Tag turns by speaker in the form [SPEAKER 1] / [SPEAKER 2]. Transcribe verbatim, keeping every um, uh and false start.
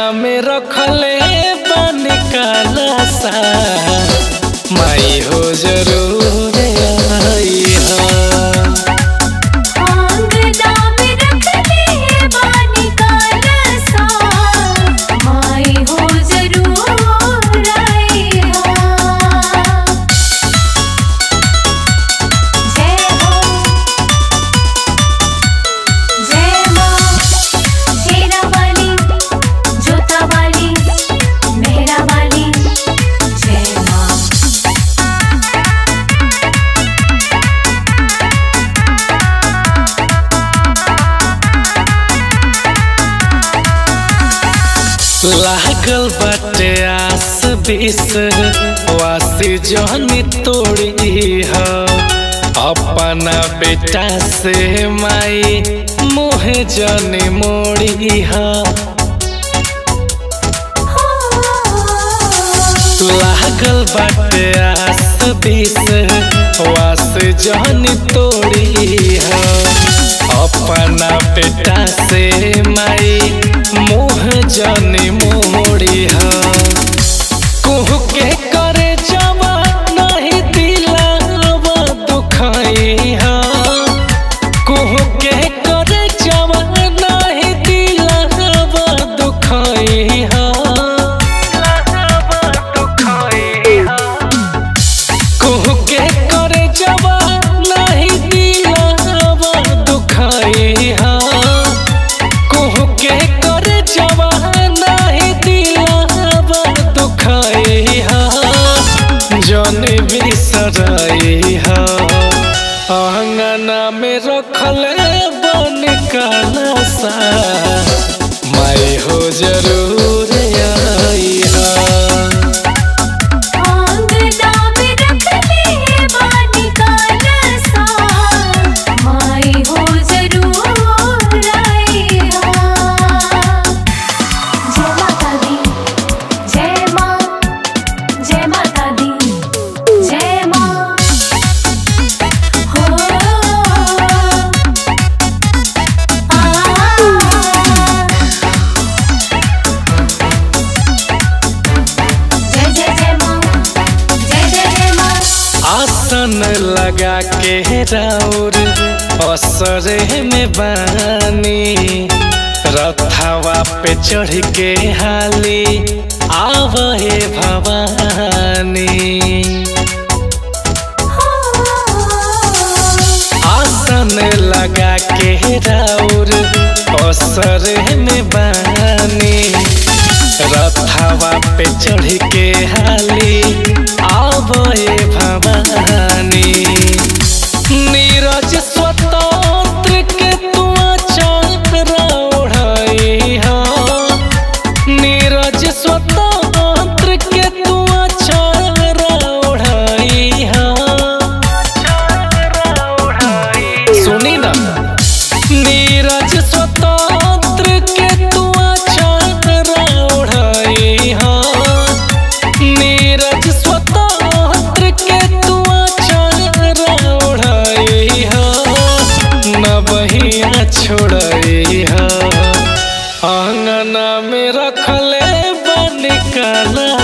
[SPEAKER 1] में रखले बन काला सा माई हो जरूर आई हा। लागल बाटे आस बीस वासी जहनी तोड़ी है अपना बेटा से माई मोहे जनी मोड़ी है। लागल बाटे आस बीस वासी जहनी तोड़ी है अपना बेटा से माई मोह जनी मोड़ी है। कुह के करे जवा नहीं दिलावा दुखाई है। कुह के करे जवा नहीं दिलावा दुखाई है। कुह के करे जवा नहीं दिलावा दुखाई है। कुह के करे जवा जन बिसराई हा आंगना में रखले बन काला सा माई हो जरूर आई हा। आसन लगा के राउर असरे में बानी रथवा पे चढ़ के हाली आवहे भवानी। आसन लगा के राउर असरे में बानी रथवा पे चढ़ के हाली आवहे भवानी। नीरज स्वतंत्र के तू चारा ओढ़ाई हा। नीरज स्वतंत्र के तू चारा ओढ़ाई हा। सुनी ना नीरज स्वतंत्र के तू चारा ओढ़ाई हा। नीरज स्वतंत्र के तू चारा ओढ़ाई हा। न बहिया छोड़ाई हा आंगना में रखले बन काला